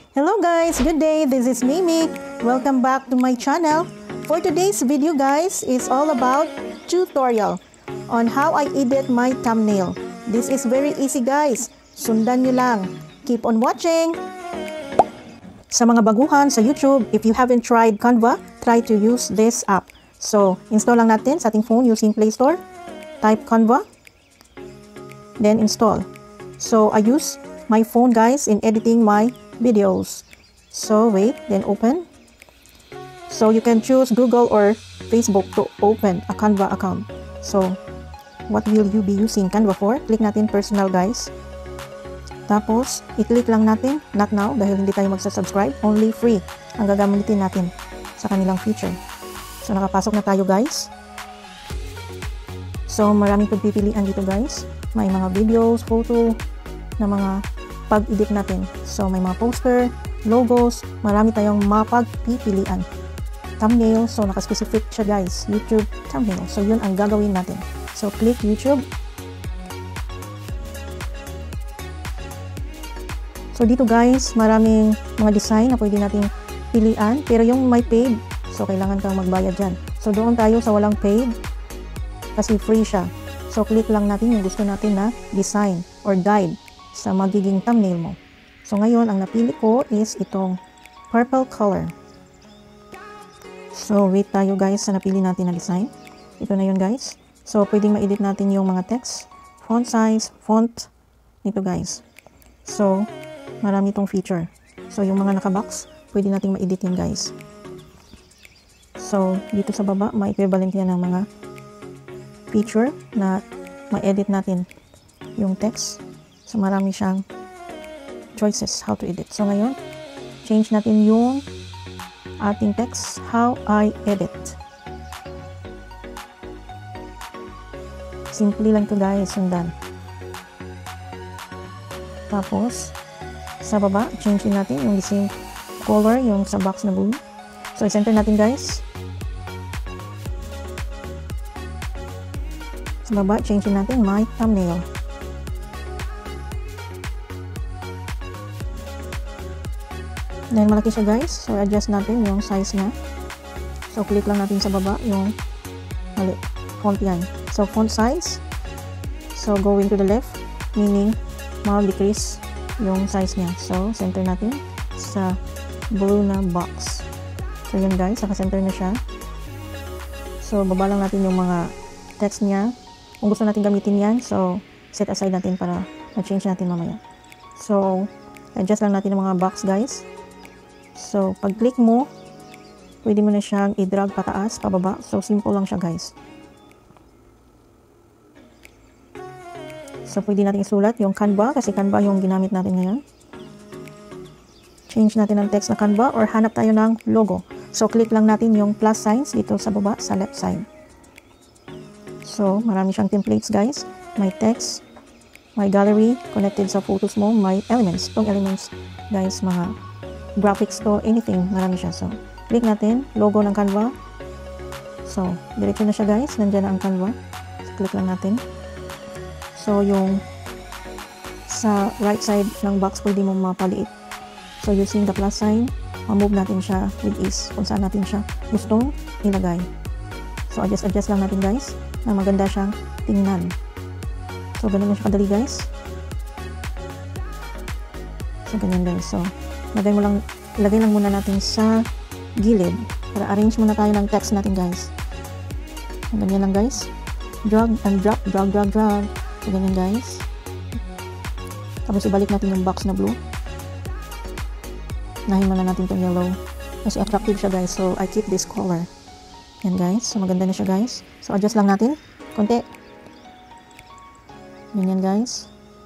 Hello guys, good day. This is Mimi. Welcome back to my channel. For today's video guys is all about tutorial on how I edit my thumbnail. This is very easy guys. Sundan nyo lang. Keep on watching. Sa mga baguhan sa YouTube, if you haven't tried Canva, try to use this app. So, install lang natin sa ating phone using Play Store. Type Canva. Then install. So, I use my phone guys in editing my videos. So wait, then open. So you can choose Google or Facebook to open a Canva account. So what will you be using Canva for? Click natin personal guys. Tapos i-click lang natin not now dahil hindi tayo magsa-subscribe. Only free ang gagamitin natin sa kanilang feature. So nakapasok na tayo guys. So maraming pagpipilian dito guys. May mga videos, photo na mga pag-edit natin. So, may mga poster, logos, marami tayong mapagpipilian. Thumbnail, so nakaspecific siya guys. YouTube thumbnail. So, yun ang gagawin natin. So, click YouTube. So, dito guys, maraming mga design na pwede nating pilian. Pero yung may paid, so kailangan kang magbayad dyan. So, doon tayo sa walang paid kasi free siya. So, click lang natin yung gusto natin na design or guide sa magiging thumbnail mo. So ngayon, ang napili ko is itong purple color. So wait tayo guys sa napili natin na design. Ito na yun guys. So pwedeng ma-edit natin yung mga text, font size, font, ito guys. So marami itong feature. So yung mga nakabox, pwede nating ma-edit yan guys. So dito sa baba, may equivalent yan ng mga feature na ma-edit natin yung text. So, marami siyang choices how to edit. So, ngayon, change natin yung ating text, how I edit. Simple lang to guys, sundan. Tapos, sa baba, change natin yung same color, yung sa box na blue. So, i-center natin guys. Sa baba, change natin my thumbnail. Then, malaki siya guys. So, adjust natin yung size niya. So, click lang natin sa baba yung mali. Font yan. So, font size. So, going to the left. Meaning, ma-decrease yung size niya. So, center natin sa blue na box. So, yun guys. Naka-center na siya. So, baba lang natin yung mga text niya. Kung gusto natin gamitin yan, so, set aside natin para ma-change natin mamaya. So, adjust lang natin yung mga box guys. So, pag click mo, pwede mo na siyang i-drag pataas, pababa. So, simple lang siya guys. So, pwede natin isulat yung Canva kasi Canva yung ginamit natin ngayon. Change natin ang text na Canva or hanap tayo ng logo. So, click lang natin yung plus signs dito sa baba, sa left side. So, marami siyang templates guys. May text, may gallery, connected sa photos mo, may elements. Itong elements guys, mga graphics to, anything, marami siya. So, click natin, logo ng Canva. So, diretso na siya guys, nandiyan na ang Canva. So, click lang natin. So, yung sa right side ng box, pwede mo mapaliit. So, using the plus sign, ma-move natin siya with ease kung saan natin siya gustong ilagay. So, adjust lang natin guys, na maganda siyang tingnan. So, ganun lang siya kadali guys. So, ganyan guys. So, ilagay lang muna natin sa gilid para arrange muna tayo ng text natin guys. Ganyan lang guys. Drag and drop, drag. So ganyan guys. Tapos ibalik natin yung box na blue. Nahin muna natin itong yellow. Kasi attractive siya guys. So I keep this color. Yan guys. So maganda na siya guys. So adjust lang natin. Konti. Ganyan guys.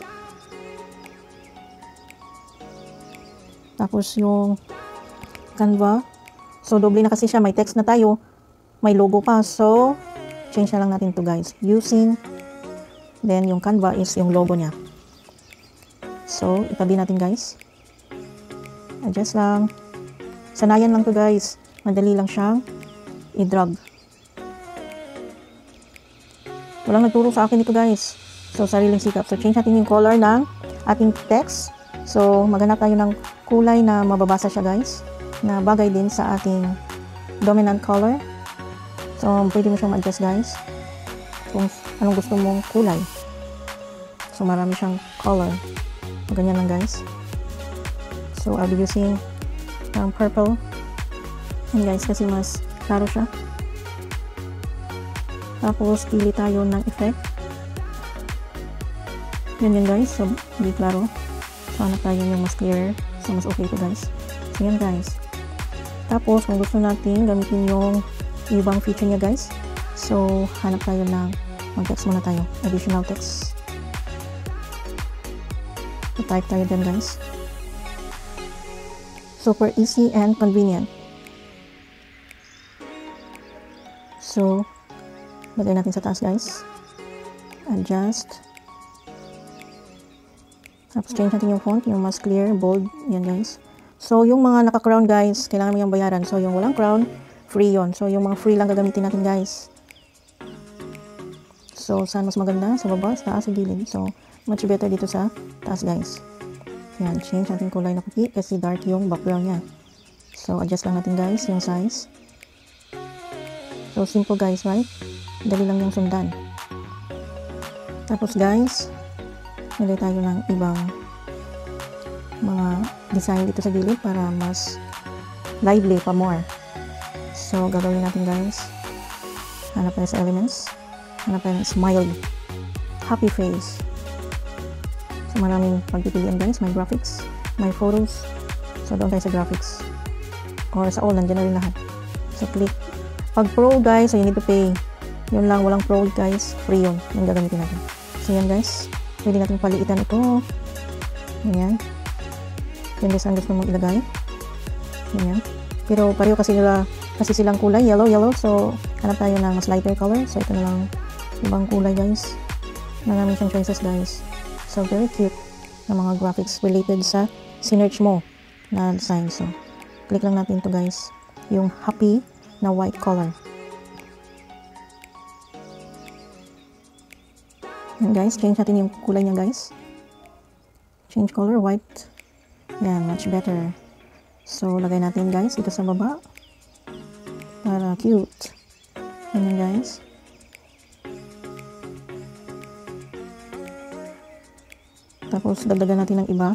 Tapos yung Canva. So, doble na kasi siya. May text na tayo. May logo pa. So, change na lang natin to guys. Using. Then, yung Canva is yung logo niya. So, itabi natin guys. Adjust lang. Sanayan lang to guys. Madali lang siyang i-drag. Walang nagturo sa akin ito guys. So, sariling sikap. So, change natin yung color ng ating text. So, maghanap tayo ng kulay na mababasa siya guys, na bagay din sa ating dominant color. So pwede mo siyang ma-adjust guys kung anong gusto mong kulay. So marami siyang color, ganyan lang guys. So I'll be using purple, and guys kasi mas klaro siya. Tapos pili tayo ng effect. Yan guys, so hindi klaro. So hanap tayo yung mas clear, so mas okay ito guys. So yan guys. Tapos kung gusto natin gamitin yung ibang feature niya guys, so hanap tayo ng mag-text muna tayo, additional text. So type tayo din guys. Super easy and convenient. So lagay natin sa taas guys, adjust. Tapos change natin yung font, yung mas clear, bold, yan guys. So yung mga naka-crown guys, kailangan mo yung bayaran. So yung walang crown, free yon. So yung mga free lang gagamitin natin guys. So saan mas maganda? Sa baba, sa taas, sa gilid. So much better dito sa taas guys. Yan, change natin kulay na puti kasi dark yung background niya. So adjust lang natin guys yung size. So simple guys, right? Dali lang yung sundan. Tapos guys, nilagay tayo ng ibang mga design dito sa gilid para mas lively pa more. So gagawin natin guys, hanap tayo sa elements, hanap tayo ng smiley, happy face. So maraming pagpipilian guys, may graphics, may photos. So doon tayo sa graphics, or sa all, nandiyan na rin lahat. So click. Pag pro guys, so you need to pay. Yun lang, walang pro guys, free yun, yung gagamitin natin. So yan guys, pwede natin paliitan ito. Ganyan. Yan guys ang gusto mong ilagay. Ganyan. Pero pareho kasi silang kulay, yellow. So hanap tayo ng mas lighter color. So ito na lang ibang kulay guys. Marami siyang choices guys. So very cute na mga graphics related sa sinearch mo na design. So click lang natin ito guys, yung happy na white color. Yan guys, change natin yung kulay niya guys. Change color, white. Yan, much better. So, lagay natin guys ito sa baba. Para cute. Yan guys. Tapos, dagdagan natin ng iba.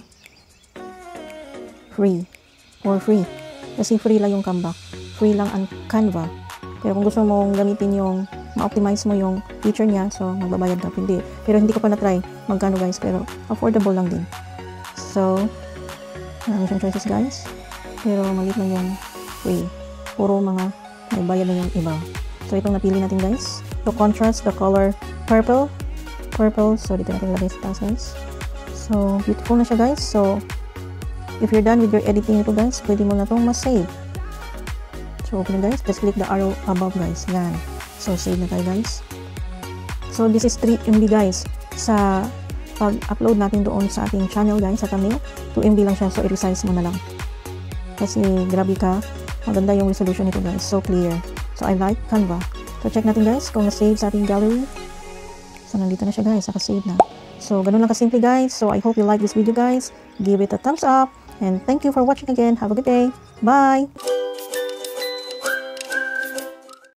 Free. For free. Kasi free lang yung Canva. Free lang ang Canva. Pero kung gusto mong gamitin yung ma-optimize mo yung feature niya, so magbabayad ka. Hindi. Pero hindi ko pa na-try magkano guys, pero affordable lang din. So, marami siyang choices guys. Pero maliit lang yung free. Puro mga may bayad na yung iba. So, itong napili natin guys. To contrast the color purple. So, dito natin lagay sa taas guys. So, beautiful na siya guys. So, if you're done with your editing ito guys, pwede mo na itong ma-save. So, open guys. Just click the arrow above guys. Yan. So, save na tayo guys. So, this is 3 MB guys. Sa pag-upload natin doon sa ating channel guys, sa thumbnail, 2 MB lang siya. So, i-resize mo na lang. Kasi, grabe ka. Maganda yung resolution nito guys. So, clear. So, I like Canva. So, check natin guys kung na-save sa ating gallery. So, nandito na siya guys. Naka-save na. So, ganun lang kasimple guys. So, I hope you like this video guys. Give it a thumbs up. And thank you for watching again. Have a good day. Bye!